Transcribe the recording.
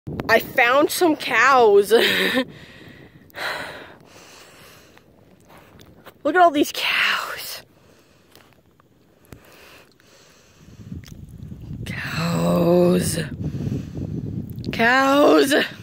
I found some cows. Look at all these cows. Cows.